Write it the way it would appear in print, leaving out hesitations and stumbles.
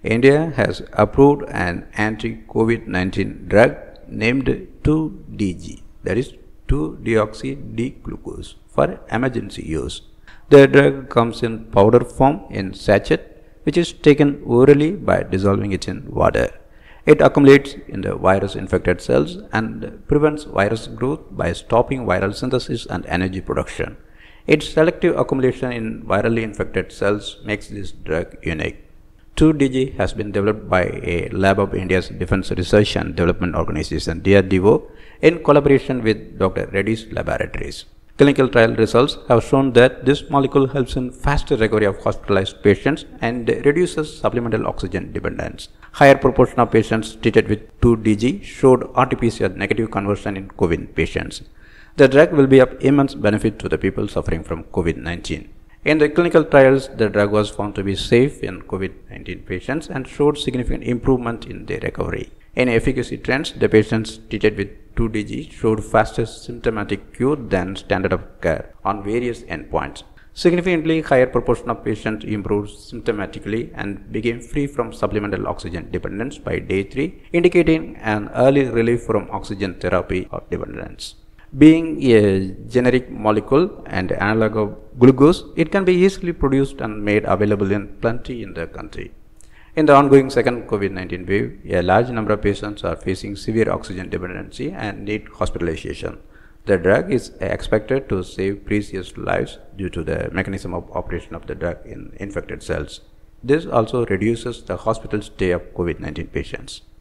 India has approved an anti-COVID-19 drug named 2-DG, that is 2-deoxy D-glucose, for emergency use. The drug comes in powder form in sachet, which is taken orally by dissolving it in water. It accumulates in the virus-infected cells and prevents virus growth by stopping viral synthesis and energy production. Its selective accumulation in virally infected cells makes this drug unique. 2-DG has been developed by a lab of India's Defence Research and Development Organization DRDO in collaboration with Dr. Reddy's Laboratories. Clinical trial results have shown that this molecule helps in faster recovery of hospitalized patients and reduces supplemental oxygen dependence. Higher proportion of patients treated with 2-DG showed RT-PCR negative conversion in COVID patients. The drug will be of immense benefit to the people suffering from COVID-19. In the clinical trials, the drug was found to be safe in COVID-19 patients and showed significant improvement in their recovery. In efficacy trends, the patients treated with 2-DG showed faster symptomatic cure than standard of care on various endpoints. Significantly higher proportion of patients improved symptomatically and became free from supplemental oxygen dependence by day 3, indicating an early relief from oxygen therapy or dependence. Being a generic molecule and analog of glucose, it can be easily produced and made available in plenty in the country. In the ongoing second COVID-19 wave, a large number of patients are facing severe oxygen dependency and need hospitalization. The drug is expected to save precious lives due to the mechanism of operation of the drug in infected cells. This also reduces the hospital stay of COVID-19 patients.